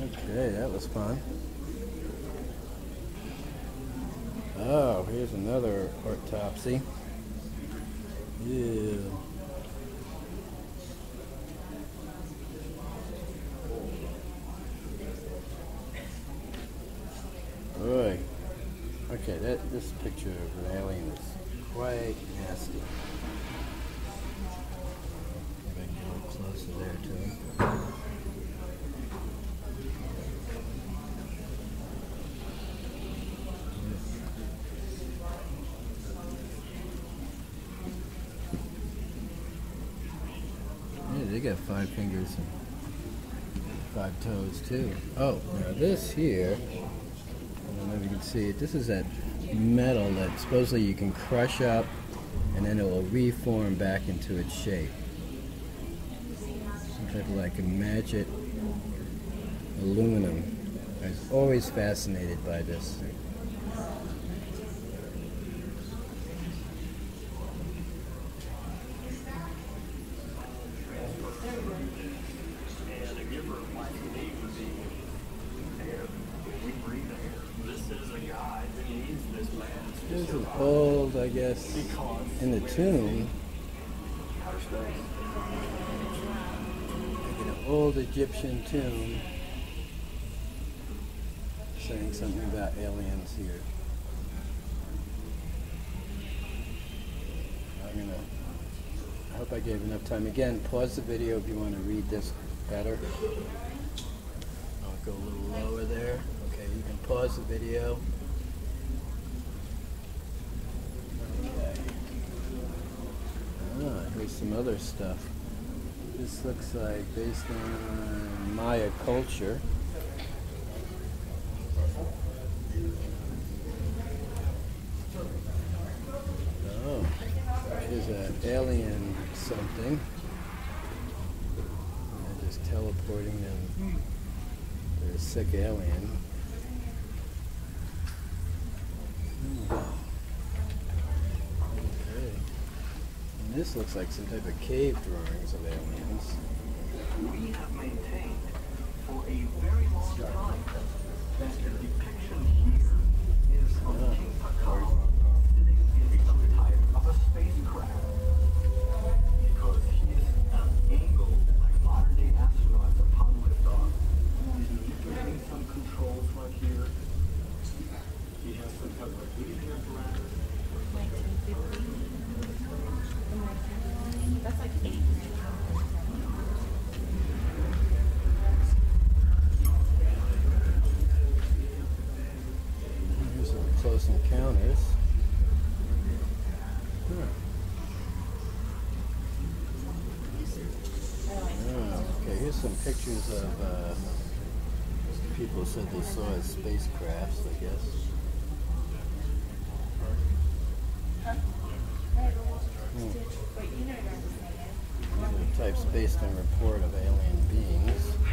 Okay, that was fun. Oh, here's another autopsy. Yeah. Boy. Okay, this picture of an alien is quite nasty. Maybe I can get a little closer there to him. Yeah, they got 5 fingers and 5 toes too. Oh, now this here, I don't know if you can see it, this is that metal that supposedly you can crush up and then it will reform back into its shape. Some type of like a magic aluminum. I was always fascinated by this. There's an old, I guess, in the tomb, like an old Egyptian tomb, saying something about aliens here. I hope I gave enough time. Again, pause the video if you want to read this better. I'll go a little lower there. Okay, you can pause the video. Here's some other stuff. This looks like based on Maya culture. Oh, here's an alien something. They're just teleporting them. They're a sick alien. This looks like some type of cave drawings of aliens. We have maintained for a very long time that the depiction here is of King Picard sitting in some type of a spacecraft. Because he is angled like modern-day astronauts upon liftoff. He's manipulating some controls right here. He has some type of breathing apparatus. That's like 8. Here's some close encounters. Oh, okay, here's some pictures of people said they saw as spacecrafts, I guess. These are types based on report of alien beings.